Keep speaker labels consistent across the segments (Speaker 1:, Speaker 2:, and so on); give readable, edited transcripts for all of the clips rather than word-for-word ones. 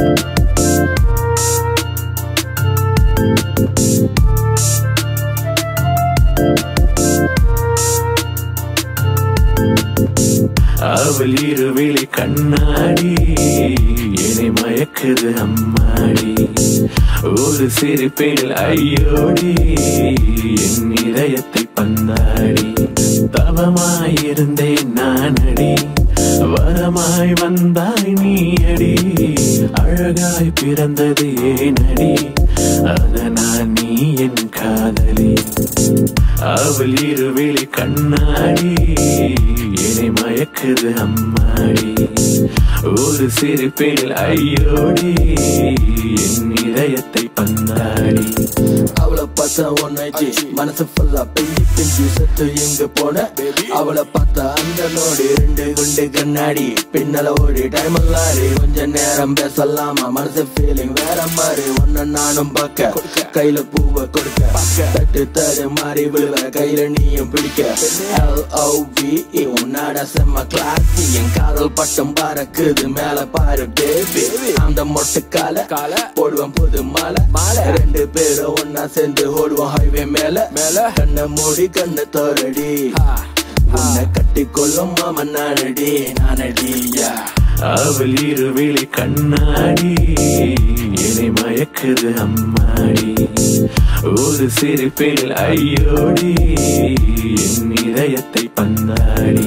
Speaker 1: அவள் இருவிழி கண்ணாடி என்னை மயக்குது அம்மாடி. ஒரு சிரிப்பில் ஐயோடி என் இதயத்தை பந்தாடி. தவமாயிருந்தேன் நானடி, வரமாய் வந்தாய் நீயடி. அழகாய் பிறந்தது ஏனடி, அதனால் நீ என் காதலி. அவள் இருவிழி கண்ணாடி என்னை மயக்குது அம்மாடி. ஒரு சிரிப்பில் ஐயோடி என் இதயத்தை பந்தாடி.
Speaker 2: அவளை பார்த்தா ஒன்னாச்சு மனசு ஃபுல்லா பெஞ்சி பெஞ்சி சத்து எங்க போன. அவளை பார்த்தா அந்த நோடி ரெண்டு குண்டு கண்ணாடி. பின்னல ஓடி டைம் எல்லாரி கொஞ்ச நேரம் பேசலாமா, மனசு ஃபீலிங் வேற மாதிரி. ஒன்ன நானும் பார்க்க கையில பூவை கொடுக்க, தட்டு தடு மாறி விழுவ கையில நீயும் பிடிக்க. LOVE உன்னாட செம்ம கிளாசி. என் காதல் பட்டம் பறக்குது மேல பாரு பேபி. அந்த மொட்டை கால போடுவோம் புது மாலை. ரெண்டு பேரும் ஒன்னா சேர்ந்து ஓடுவோம் ஹைவே மேல. கண்ண மூடி கண்ண தோரடி, உன்னை கட்டி கொள்ளும் மாமன் நானடி நானடியா.
Speaker 1: அவள் இருவிழி கண்ணாடி என்னை மயக்குது அம்மாடி. ஒரு சிரிப்பில் ஐயோடி என் இதயத்தை பந்தாடி.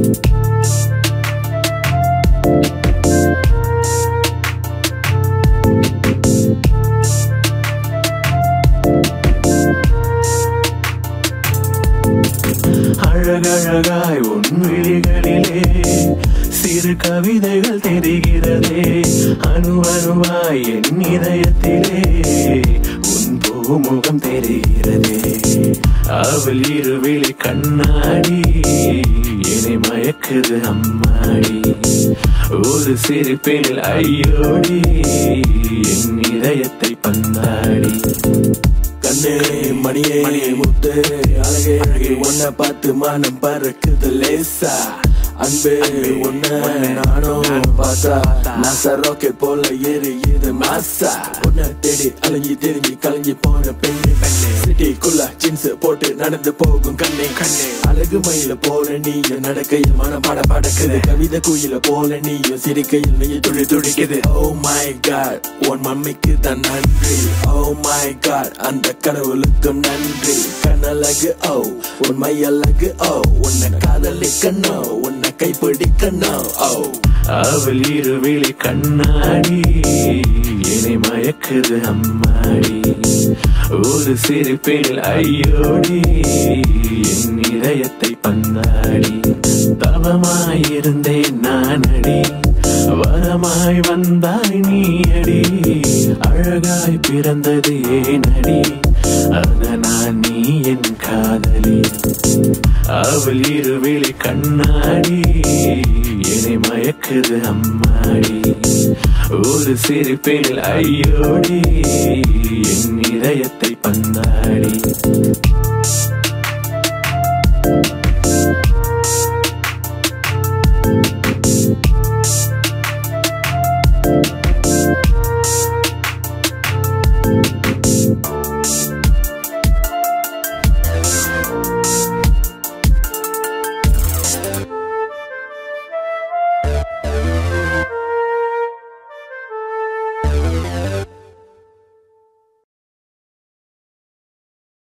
Speaker 1: அழகழகாய் உன் விழிகளிலே சிறு கவிதைகள் தெரிகிறதே. அணுவணுவாய் என் இதயத்திலே உன் பூமுகம் தெரிகிறதே. அவள் இருவிழி கண்ணாடி என்னை மயக்குது அம்மாடி. ஒரு சிரிப்பில் ஐயோடி என் இதயத்தை பந்தாடி.
Speaker 2: கண்ணே மணியே முத்து அழகே உன்னை பார்த்து மானம் பறக்குது லேசா. அன்பே உன்னை நானும் பார்த்தா நாசா ராக்கெட் போல எரியுது மாசா. உன்னை தேடி அலைஞ்சி தெரிஞ்சு கலைஞ்சி போன பெண்ணே. சிட்டிக்குள்ள ஜீன்ஸ் போட்டு நடந்து போகும் கண்ணே. அழகு மயில போல நீயும் நடக்கையில் மனம் பட படக்குது. கவிதை குயில போல நீயும் சிரிக்கையில் நீ துடி துடிக்குது. Oh my god உன் மம்மிக்கு தான் நன்றி. Oh my god அந்த கடவுளுக்கும் நன்றி. கண்ணழகு ஓ உன் மையழகு ஓ உன்னை காதலிக்கணும் உன்னை கைப்பிடிக்கணும் ஓ.
Speaker 1: அவள் இருவிழி கண்ணாடி என்னை மயக்குது அம்மாடி. ஒரு சிரிப்பில் ஐயோடி என் இதயத்தை பந்தாடி. தவமாயிருந்தேன் நானடி, வரமாய் வந்தாய் நீயடி. அழகாய் பிறந்தது ஏனடி, அதனால் நீ என் காதலி. அவள் இருவிழி கண்ணாடி என்னை மயக்குது அம்மாடி. ஒரு சிரிப்பில் ஐயோடி என் இதயத்தை பந்தாடி.